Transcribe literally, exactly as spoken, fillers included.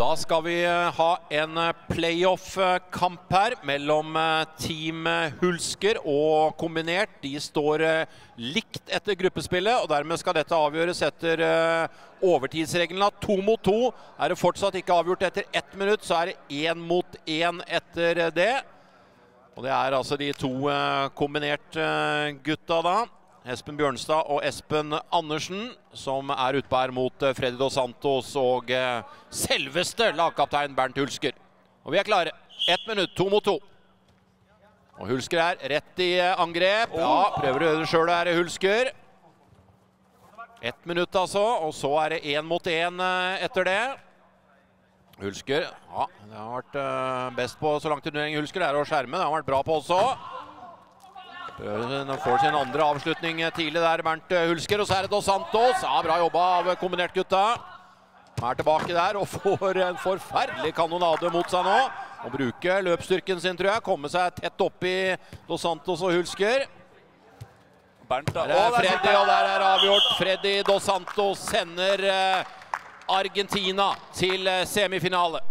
Da skal vi ha en playoff-kamp her mellom Team Hulsker og Kombinert. De står likt etter gruppespillet, og dermed skal dette avgjøres etter overtidsreglene. To mot to er det fortsatt ikke avgjort etter ett minutt, så er det én mot én etter det. Og det er altså de to Kombinert-gutta da. Espen Bjørnstad og Espen Andersen, som er utpå her mot Freddy Dos Santos og selveste lagkaptein Bernt Hulsker. Og vi er klare. Ett minutt, to mot to. Og Hulsker er rett i angrep. Ja, prøver å gjøre det selv her, Hulsker. Ett minutt altså, og så er det én mot én etter det. Hulsker, ja, det har vært best på så langt turnering Hulsker. Det er å skjerme, det har vært bra på også. Nå får sin andre avslutning tidlig der, Bernt Hulsker, og så er det Dos Santos. Ja, bra jobba av Kombinert-gutta. Han er tilbake der og får en forferdelig kanonade mot seg nå. Og bruker løpsstyrken sin, tror jeg. Komme seg tett opp i Dos Santos og Hulsker. Bernt, da. Der er Freddy, og der er avgjort. Freddy Dos Santos sender Argentina til semifinale.